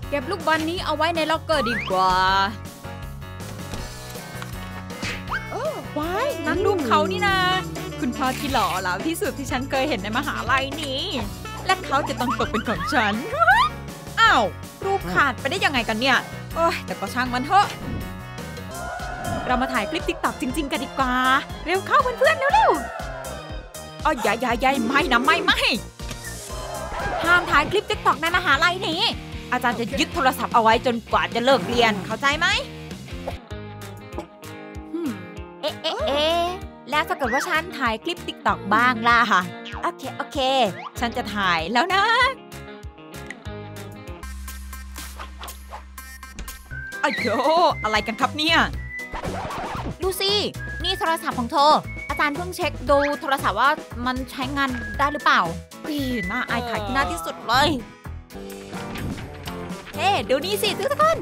เก็บลูกบอลนี้เอาไว้ในล็อกเกอร์ดีกว่าว้ายนั่นรูปเขานี่นะคุณพ่อที่หล่อเหลาที่สุดที่ฉันเคยเห็นในมหาลัยนี้และเขาจะต้องตกเป็นของฉันอ้าวรูปขาดไปได้ยังไงกันเนี่ยโอ้ยแต่ก็ช่างมันเถอะเรามาถ่ายคลิปติ๊กต็อกจริงๆกันดีกว่าเร็วเข้าเพื่อนๆเร็วๆอ๋ออย่าไม่นะไม่ห้ามถ่ายคลิปติ๊กต็อกในมหาลัยนี้อาจารย์จะยึดโทรศัพท์เอาไว้จนกว่าจะเลิกเรียนเข้าใจไหมเอ๊ะแล้วถ้าเกิดว่าฉันถ่ายคลิปติ๊กต็อกบ้างล่ะโอเคฉันจะถ่ายแล้วนะอ้โหอะไรกันครับเนี่ยดูสินี่โทรศัพท์ของเธออาจารย์เพิ่งเช็คดูโทรศัพท์ว่ามันใช้งานได้หรือเปล่าน่าอายขายที่หน้าที่สุดเลยเฮ้ดูนี่สิทุกคน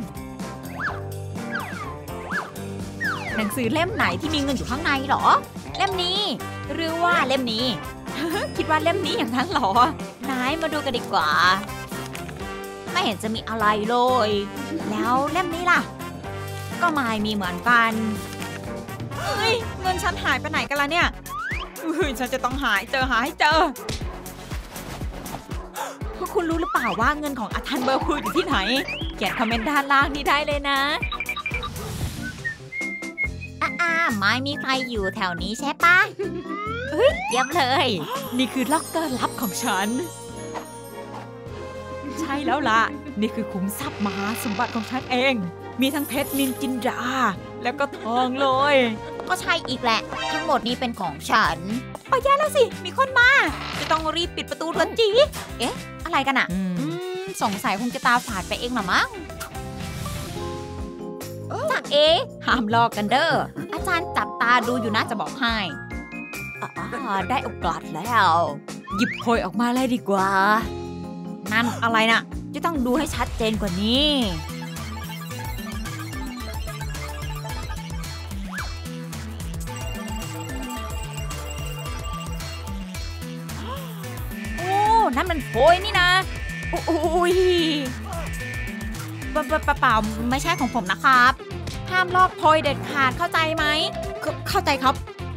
หนังสือเล่มไหนที่มีเงินอยู่ข้างในหรอเล่มนี้หรือว่าเล่มนี้ คิดว่าเล่มนี้อย่างนั้นหรอนายมาดูกันดีกว่าไม่เห็นจะมีอะไรเลยแล้วเล่มนี้ล่ะก็ไม่มีเหมือนกันเงินฉันหายไปไหนกันล่ะเนี่ยฉันจะต้องหาให้เจอพวกคุณรู้หรือเปล่าว่าเงินของอาจารย์เบอร์พูดอยู่ที่ไหนเขียนคอมเมนต์ด้านล่างนี้ได้เลยนะไม่มีใครอยู่แถวนี้ใช่ปะเยี่ยมเลยนี่คือล็อกเกอร์ลับของฉันใช่แล้วล่ะนี่คือขุมทรัพย์มหาสมบัติของฉันเองมีทั้งเพชรนินจินดาแล้วก็ทองเลยก็ใช่อีกแหละทั้งหมดนี้เป็นของฉันไปแย่แล้วสิมีคนมาจะต้องรีบปิดประตูทันทีเอ๊ะอะไรกันอ่ะสงสัยคงจะตาฝาดไปเองหรอมั้งจากห้ามลอกกันเด้ออาจารย์จับตาดูอยู่นะจะบอกให้ได้โอกาสแล้วหยิบโพยออกมาเลยดีกว่านั่นอะไรน่ะจะต้องดูให้ชัดเจนกว่านี้โอ้นั่นมันโพยนี่นะโอ้ยเปล่าไม่ใช่ของผมนะครับห้ามลอกโพยเด็ดขาดเข้าใจไหมเข้าใจครับ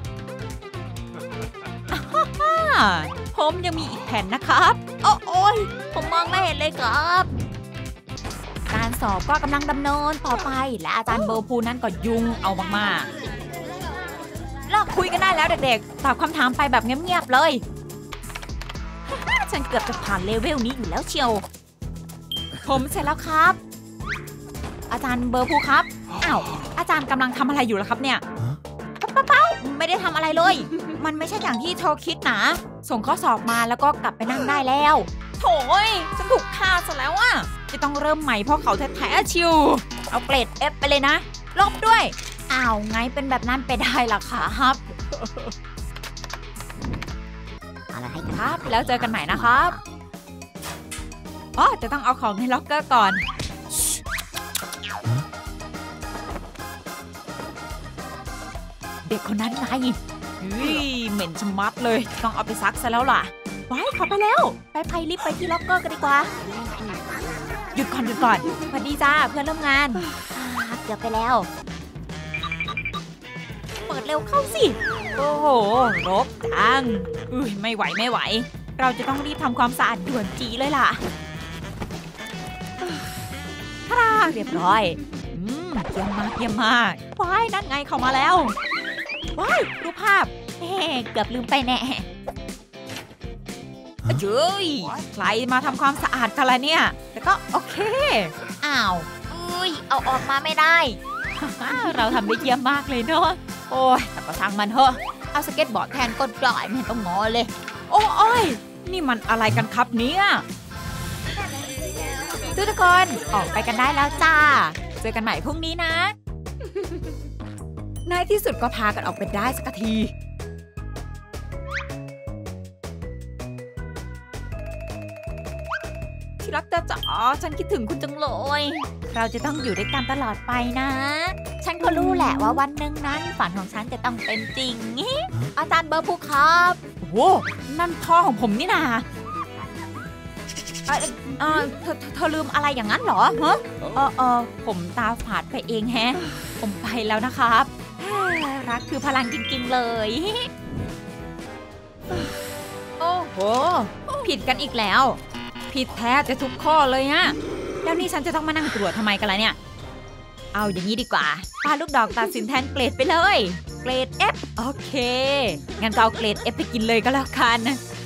ผมยังมีอีกแผ่นนะครับโอ้ยผมมองไม่เห็นเลยครับการสอบก็กำลังดำเนินต่อไปและอาจารย์เบอร์พูนั้นก็ยุ่งเอามากๆเลิกคุยกันได้แล้วเด็กๆตอบคำถามไปแบบเงียบๆเลยฉันเกือบจะผ่านเลเวลนี้อยู่แล้วเชียวผมเสร็จแล้วครับอาจารย์เบอร์พูครับอ้าวอาจารย์กำลังทำอะไรอยู่ล่ะครับเนี่ยเปล่าไม่ได้ทำอะไรเลยมันไม่ใช่อย่างที่เธอคิดนะส่งข้อสอบมาแล้วก็กลับไปนั่งได้แล้วโถ่ฉันถูกฆ่าซะแล้วอ่ะจะต้องเริ่มใหม่เพราะเขาแท้ๆชิวเอาเกรด F ไปเลยนะลบด้วยอ้าวไงเป็นแบบนั้นไปได้ล่ะครับอะไรครับแล้วเจอกันใหม่นะครับจะต้องเอาของในล็อกเกอร์ก่อนเด็กคนนั้นไงเหม็นชะมัดเลยต้องเอาไปซักซะแล้วล่ะไว้ขอไปแล้วไปรีบไปที่ล็อกเกอร์กันดีกว่าหยุดก่อนสวัสดีจ้าเพื่อนร่วมงานเกือบไปแล้วเปิดเร็วเข้าสิโอ้โหรกจังไม่ไหวเราจะต้องรีบทำความสะอาดด่วนจีเลยล่ะเรียบร้อยเยี่ยมมากว้ายนั่นไงเข้ามาแล้วว้ายรูปภาพเกือบลืมไปแน่เจ้ยใครมาทำความสะอาดกันล่ะเนี่ยแล้วก็โอเคอ้าวเอาออกมาไม่ได้ เราทำได้เยี่ยมมากเลยเนาะโอ้ยแต่ก็ช่างมันเถอะเอาสเก็ตบอร์ดแทนก็ได้ไม่ต้องงอเลยโอ้ยนี่มันอะไรกันครับเนี่ยทุกคนออกไปกันได้แล้วจ้าเจอกันใหม่พรุ่งนี้นะในที่สุดก็พากันออกไปได้สักทีที่รักจ๋าฉันคิดถึงคุณจังเลยเราจะต้องอยู่ด้วยกันตลอดไปนะฉันก็รู้แหละว่าวันหนึ่งนั้นฝันของฉันจะต้องเป็นจริงอาจารย์เบอร์พูครับโอ้นั่นพ่อของผมนี่นาเธอลืมอะไรอย่างนั้นเหรอฮะผมตาฝาดไปเองแฮะผมไปแล้วนะครับรักคือพลังจริงๆเลยโอ้โหผิดกันอีกแล้วผิดแท้จะทุกข้อเลยฮะแล้วนี่ฉันจะต้องมานั่งตรวจทำไมกันล่ะเนี่ยเอาอย่างนี้ดีกว่าปาลูกดอกตัดสินแทนเกรดไปเลยเกรด F โอเคงั้นก็เอาเกรด F ไปกินเลยก็แล้วกัน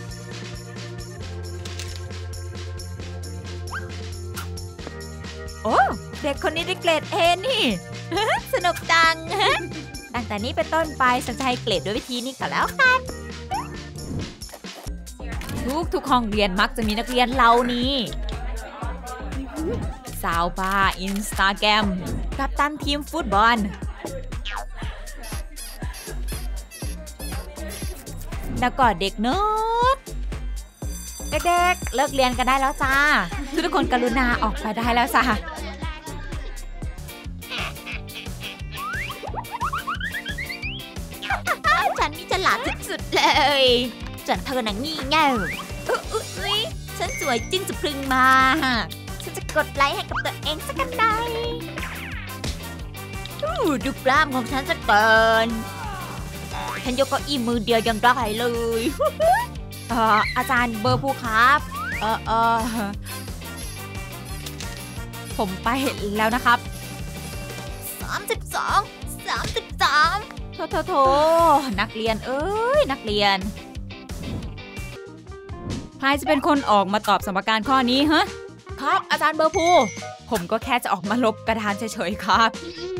โอ้เด็กคนนี้ได้เกรด A นี่ สนุกจัง ตั้งแต่นี้เป็นต้นไปฉันจะให้เกรดด้วยวิธีนี้ก็แล้วกันทุกห้องเรียนมักจะมีนักเรียนเหล่านี้สาวบาร์อินสตาแกรมกัปตันทีมฟุตบอลแล้วก็เด็กเนิร์ดเด็กๆเลิกเรียนกันได้แล้วจ้าทุกคนกรุณาออกไปได้แล้วจ้าฉันนี่ฉลาดสุดๆเลยส่วนเธอหนังงี่เง่าอุ๊ยฉันสวยจึ้งสุดพรึงมาฉันจะกดไลค์ให้กับตัวเองสักกันได้ดูกล้ามของฉันสักเกินฉันยกเก้าอี้มือเดียวยังได้เลยอาจารย์เบอร์ผู้ครับผมไปแล้วนะครับ33โถนักเรียนเอ้ยนักเรียนใครจะเป็นคนออกมาตอบสมการข้อนี้ฮะครับอาจารย์เบอร์ผู้ผมก็แค่จะออกมาลบกระดานเฉยๆครับ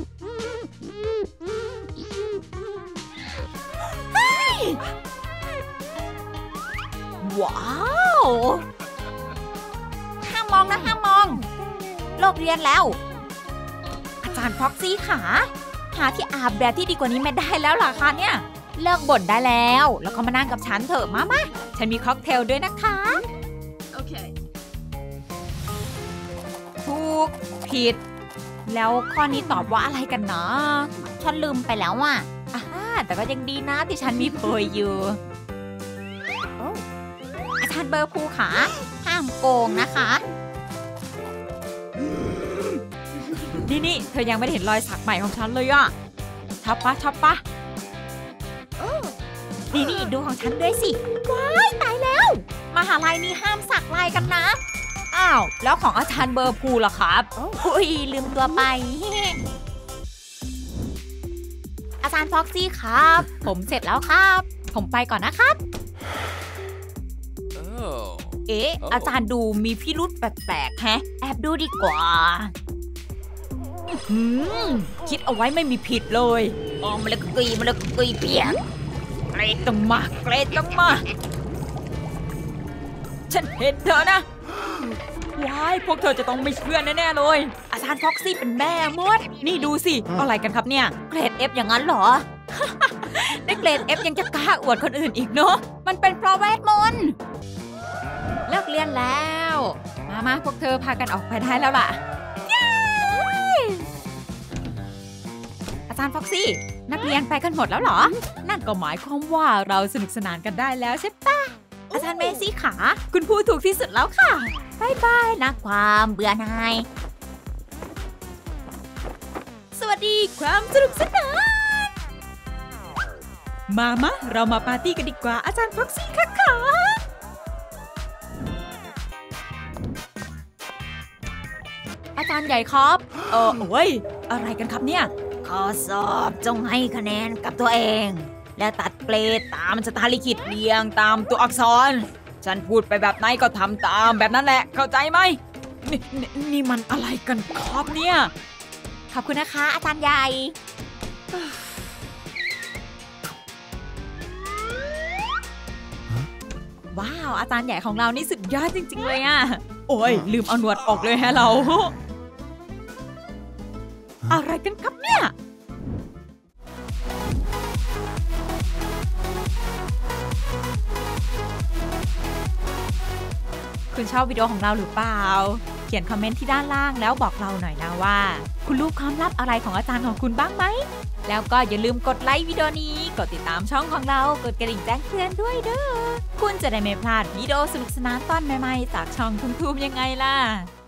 ว้าวห้ามมองนะห้ามมองเลิกเรียนแล้วอาจารย์ฟ็อกซี่ขาหาที่อาบแดดที่ดีกว่านี้ไม่ได้แล้วล่ะคะเนี่ยเลิกบ่นได้แล้วก็มานั่งกับฉันเถอะมาฉันมีค็อกเทลด้วยนะคะโอเคถูกผิดแล้วข้อนี้ตอบว่าอะไรกันนะฉันลืมไปแล้วอ่ะแต่ก็ยังดีนะที่ฉันมีเพยอยู่อาจารย์เบอร์ภูขาห้ามโกงนะคะนี่เธอยังไม่ได้เห็นรอยสักใหม่ของฉันเลยอ่ะชับปะนี่ดูของฉันด้วยสิว้ายตายแล้วมหาลัยนี้ห้ามสักลายกันนะอ้าวแล้วของอาจารย์เบอร์ภูล่ะครับอุ้ยลืมตัวไปอาจารย์ฟ็อกซี่ครับผมเสร็จแล้วครับผมไปก่อนนะครับอาจารย์ดูมีพิรุธแปลกๆแฮะแอบดูดีกว่าคิดเอาไว้ไม่มีผิดเลยมันเลยกุยเปียกเกรดต้องมาฉันเห็นเธอนะว้ายพวกเธอจะต้องไม่เชื่อแน่ๆเลยอาจารย์ฟ็อกซี่เป็นแม่มดนี่ดูสิอะไรกันครับเนี่ยเกรด F อย่างนั้นเหรอ ได้เกรด F ยังจะกล้าอวดคนอื่นอีกเนาะมันเป็นเพราะเวทมนต์เลิกเรียนแล้วมาพวกเธอพากันออกไปได้แล้วล่ะอาจารย์ฟ็อกซี่นักเรียนไปกันหมดแล้วเหรอนั่นก็หมายความว่าเราสนุกสนานกันได้แล้วใช่ปะอาจารย์เมซี่ขาคุณพูดถูกที่สุดแล้วค่ะบายนะความเบื่อหน่ายสวัสดีความสนุกสนานมาเรามาปาร์ตี้กันดีกว่าอาจารย์ฟ็อกซี่ค่ะอาจารย์ใหญ่ครับโอ้ยอะไรกันครับเนี่ยข้อสอบจงให้คะแนนกับตัวเองและตัดเกรดตามสถานลิขิตเรียงตามตัวอักษรฉันพูดไปแบบไหนก็ทำตามแบบนั้นแหละเข้าใจไหมนี่มันอะไรกันครับเนี่ยขอบคุณนะคะอาจารย์ใหญ่ว้าวอาจารย์ใหญ่ของเรานี่สุดยอดจริงๆเลยอ่ะโอ้ยลืมเอาหนวดออกเลยฮะเราอะไรกันครับเนี่ยคุณชอบวิดีโอของเราหรือเปล่าขียนคอมเมนต์ที่ด้านล่างแล้วบอกเราหน่อยนะว่าคุณรู้ความลับอะไรของอาจารย์ของคุณบ้างไหมแล้วก็อย่าลืมกดไลค์วิดีโอนี้กดติดตามช่องของเรากดกระดิ่งแจ้งเตือนด้วยเด้อคุณจะได้ไม่พลาดวิดีโอสนุกสนานตอนใหม่ๆจากช่องทุ่มๆยังไงล่ะ